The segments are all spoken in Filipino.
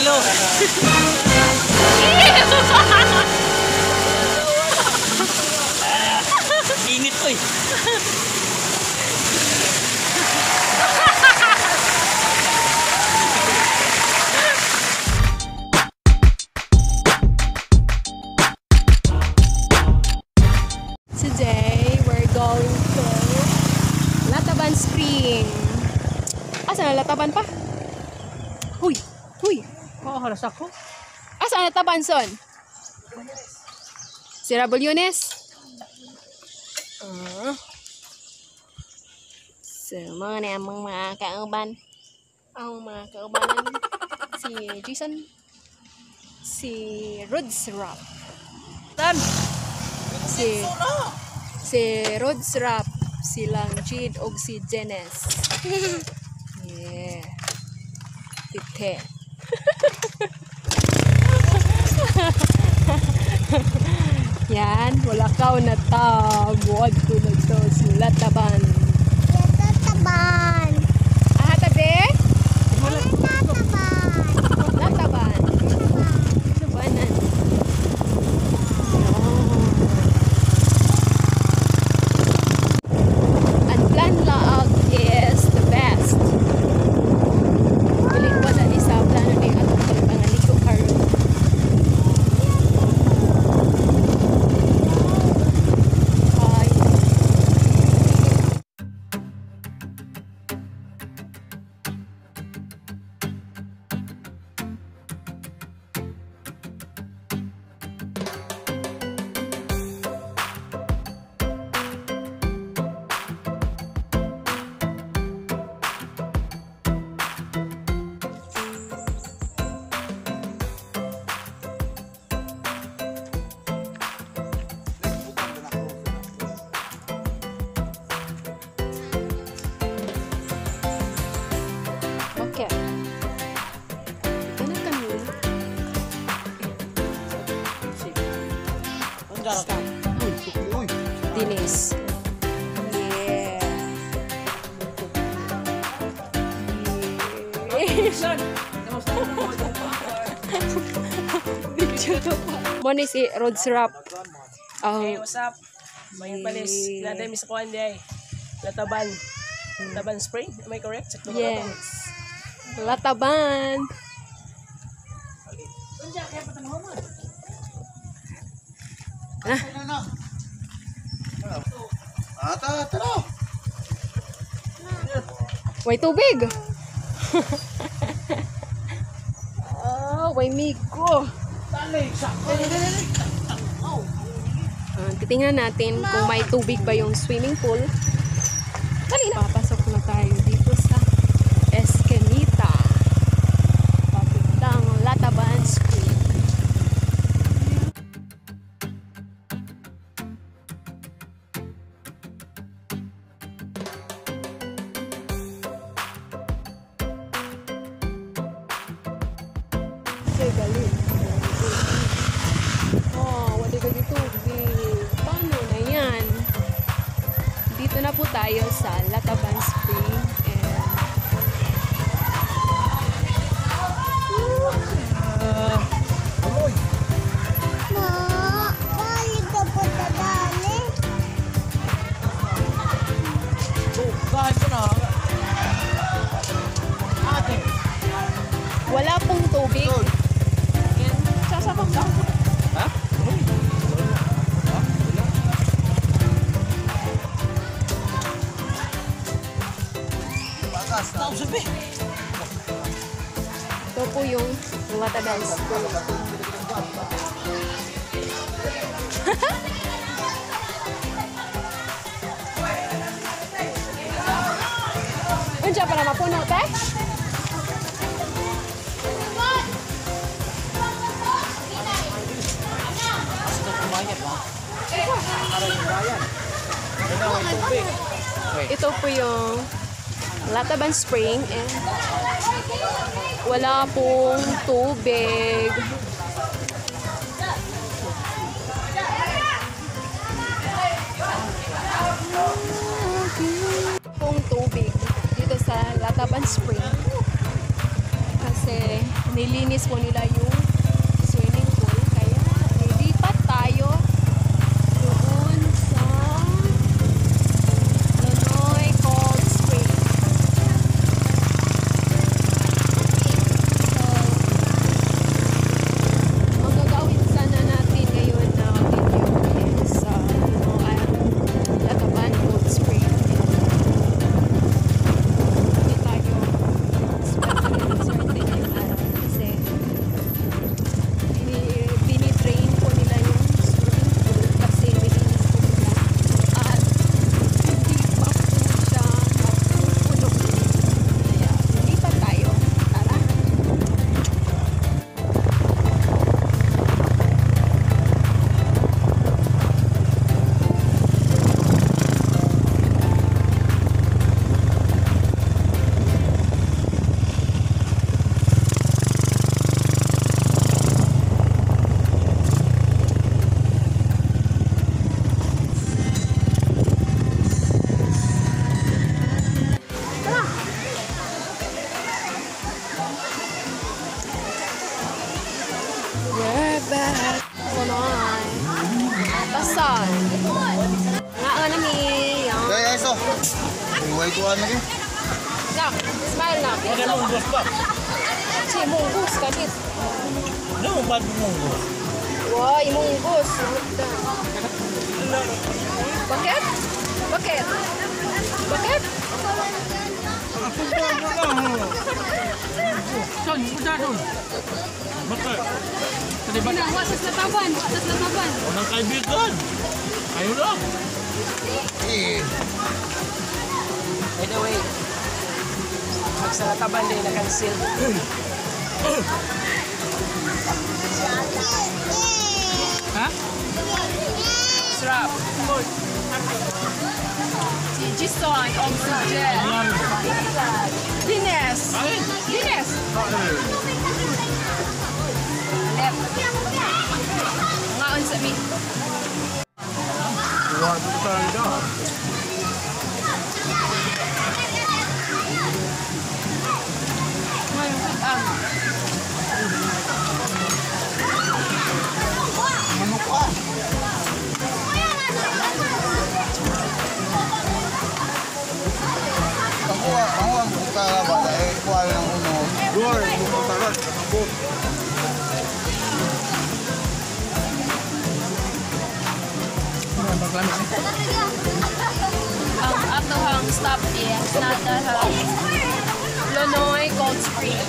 Kilo. Init ko eh. Today, we're going to Lataban Spring. Asa na Lataban pa? Huy! Huy! Halas ako. Asa na Lataban son? Si Rabulyones? So, mga namang mga kauban. Ang mga kaubanan. Si Jason. Si Rodsrap. Tan! Si Rodsrap. Silang Jid og si Jenes. Yeah. Tite. Yan, wala ka na buwad ko na to si Lataban. Lataban. Ah, tabi? Lataban. Lataban. Latabanan. Ang plan laag is the best. Bili ko na isa plano ni atong pagpangaliko karon. Okay. Ito na kami. Stop. Dinis. Yeah. Moni si Rodsrap. Hey, what's up? May palis. Naday mi sa kuan day. Lataban. Lataban Spring. Am I correct? Check Yes. Lataban. Way tubig. Way migo. Titingnan natin kung may tubig ba yung swimming pool. Dali na. Papasok na tayo dito sa Escanita. Papuntang Lataban Spring. Galing. Wala ka dito. Paano na yan? Dito na po tayo sa Lataban Spring. Balik ka po sa dali. Wala pong tubig. Yan. Sasabak ka. Ha? Ito po yung Lataban Spring. Unsa para mapuno, te? Ito po yung Lataban Spring and wala pong tubig. Pong tubig dito sa Lataban Spring kasi nilinis po nila yung swimming pool. Kaya lilipat tayo doon sa Lonoy Cold Spring. So, ang gagawin sana natin ngayon na video is Lataban Cold Spring. Hindi tayo swerte ngayong araw kasi binitrain po nila yung swimming pool kasi nilinis po nila at hindi pa po siya napupuno. Kaya lumipat tayo. Tara! We're back. Kunoy. Pasan. Nga nga nami. Kaya eso. Iway ko ano eh. Nak, smile na. Ada munggos ba? Si munggus kanit. Ano ba munggos? Wah, munggus. Bakit? Bakit? Bakit? Son, punta doon. Bakit? Atas lataban. Atas lataban. Walang kaibigan. Kayo lang. Eh. By the way, sa Lataban din na-cancel. Ha? Sarap. Si Jison, Oxygen. Dines. Dines. Lep. Ngaon sa mi. Wato talaga. Manok ka. Ako ang kalaban eh. Kuha ng uno. Door, bukutaran. Boat. Ang atohang stop is natahang Lonoy Cold Spring.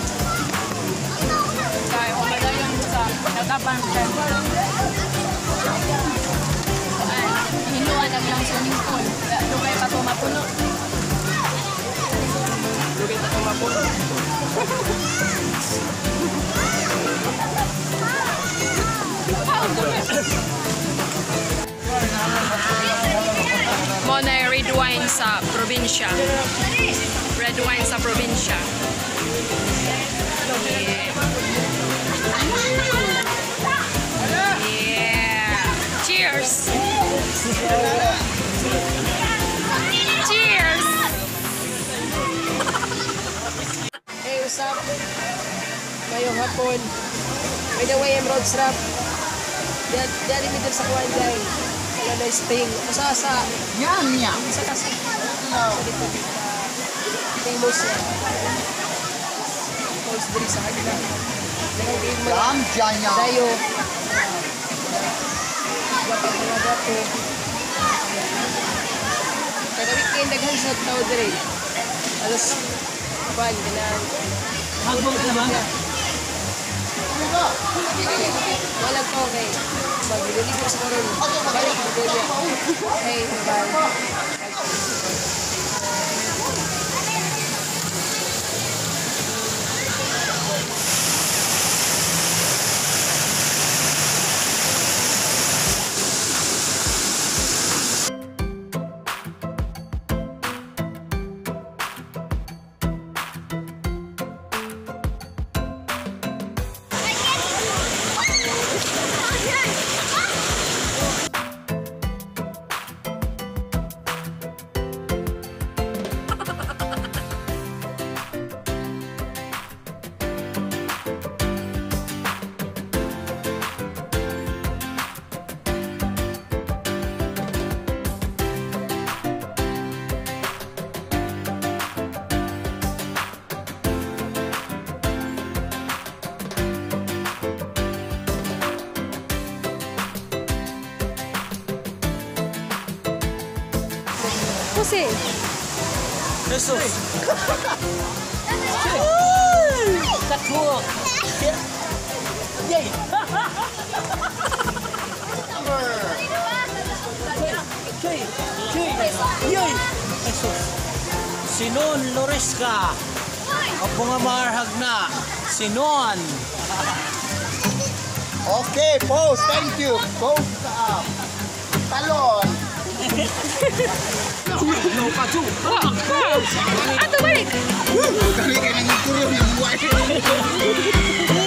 Kaya kumadayon sa Lataban Temple. Hinuan lang yung swimming pool. Lugay pa ito mapuno. Lugay pa itong mapuno. Mona red wine sa probinsya. Red wine sa probinsya. Yeah. Cheers! Cheers! Hey, what's up? Ngayong hapon. By the way, Emerald Strap. Dali mi din sa Kuanday. Wala na sting. Sa Yan niya. sa kasi. Sa dito. Famous yan. Famous diri sa kanila. Nagawin mga Yan dyan niya. dayo. Dapat mga dato. Kada weekend daghan sa tao diri. Alas ban ganang. Hagbog na ba? Walang to, okay. Magliligo sa karoon. Balik mo doon yan. Hey, bye. Jose. Jesus. Catwalk. Yay! Yay! Jesus. Sinon Loresca. Ako nga marhag na. Sinon. Okay, pose. Thank you. Pose up. Talon. Ato balik. Kami kayo nang kurong yung buhay.